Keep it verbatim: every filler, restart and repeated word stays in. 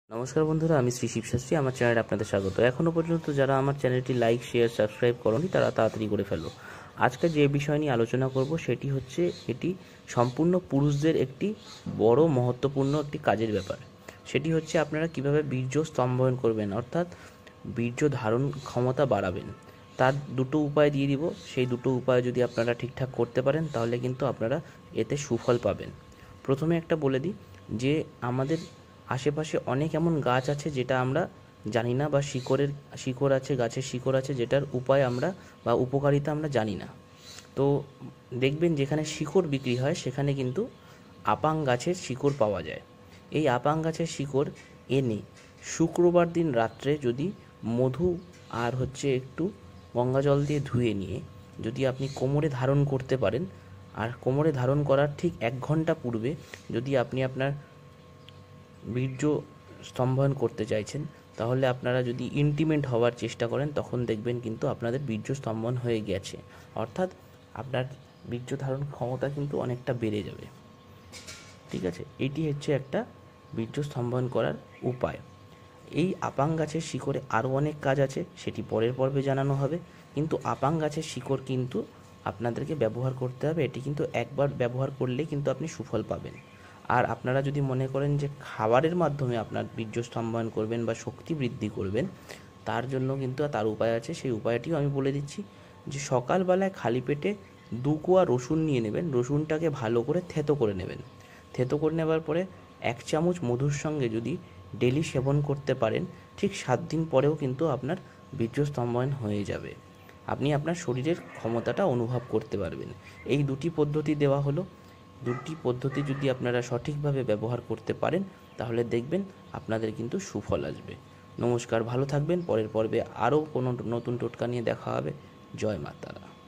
নমস্কার বন্ধুরা, আমি শ্রী শিব শাস্ত্রী। আমার চ্যানেলে আপনাদের স্বাগত। এখনও পর্যন্ত যারা আমার চ্যানেলটি লাইক, শেয়ার, সাবস্ক্রাইব করনি তারা তাড়াতাড়ি করে ফেলো। আজকে যে বিষয় নিয়ে আলোচনা করব সেটি হচ্ছে, এটি সম্পূর্ণ পুরুষদের একটি বড় মহত্বপূর্ণ একটি কাজের ব্যাপার। সেটি হচ্ছে আপনারা কিভাবে বীর্য স্তম্ভন করবেন, অর্থাৎ বীর্য ধারণ ক্ষমতা বাড়াবেন। তার দুটো উপায় দিয়ে দিব। সেই দুটো উপায় যদি আপনারা ঠিকঠাক করতে পারেন তাহলে কিন্তু আপনারা এতে সুফল পাবেন। প্রথমে একটা বলে দিই যে আমাদের আশেপাশে অনেক এমন গাছ আছে যেটা আমরা জানি না, বা শিকড়ের শিকড় আছে, গাছের শিকড় আছে যেটার উপায় আমরা বা উপকারিতা আমরা জানি না। তো দেখবেন যেখানে শিকড় বিক্রি হয় সেখানে কিন্তু আপাং গাছের শিকড় পাওয়া যায়। এই আপাং গাছের শিকড় এনে শুক্রবার দিন রাত্রে যদি মধু আর হচ্ছে একটু গঙ্গা জল দিয়ে ধুয়ে নিয়ে যদি আপনি কোমরে ধারণ করতে পারেন, আর কোমরে ধারণ করার ঠিক এক ঘন্টা পূর্বে যদি আপনি আপনার বীর্য স্তম্ভন করতে চাইছেন, তাহলে আপনারা যদি ইন্টিমেট হওয়ার চেষ্টা করেন তখন দেখবেন কিন্তু আপনাদের বীর্য স্তম্ভন হয়ে গেছে, অর্থাৎ আপনার বীর্য ধারণ ক্ষমতা কিন্তু অনেকটা বেড়ে যাবে। ঠিক আছে, এটি হচ্ছে একটা বীর্য স্তম্ভন করার উপায়। এই আপাং গাছের শিকড়ে আরও অনেক কাজ আছে, সেটি পরের পর্বে জানানো হবে। কিন্তু আপাং গাছের শিকড় কিন্তু আপনাদেরকে ব্যবহার করতে হবে। এটি কিন্তু একবার ব্যবহার করলেই কিন্তু আপনি সুফল পাবেন। আর আপনারা যদি মনে করেন যে খাবারের মাধ্যমে আপনার বীর্য স্তম্ভন করবেন বা শক্তি বৃদ্ধি করবেন, তার জন্য কিন্তু তার উপায় আছে। সেই উপায়টিও আমি বলে দিচ্ছি যে সকালবেলায় খালি পেটে দু কোয়া রসুন নিয়ে নেবেন। রসুনটাকে ভালো করে থেতো করে নেবেন। থেতো করে নেবার পরে এক চামচ মধুর সঙ্গে যদি ডেলি সেবন করতে পারেন, ঠিক সাত দিন পরেও কিন্তু আপনার বীর্য স্তম্ভন হয়ে যাবে। আপনি আপনার শরীরের ক্ষমতাটা অনুভব করতে পারবেন। এই দুটি পদ্ধতি দেওয়া হলো। দুটি পদ্ধতি যদি আপনারা সঠিকভাবে ব্যবহার করতে পারেন তাহলে দেখবেন আপনাদের কিন্তু সুফল আসবে। নমস্কার, ভালো থাকবেন। পরের পর্বে আরও কোনো নতুন টোটকা নিয়ে দেখা হবে। জয় মাতারা।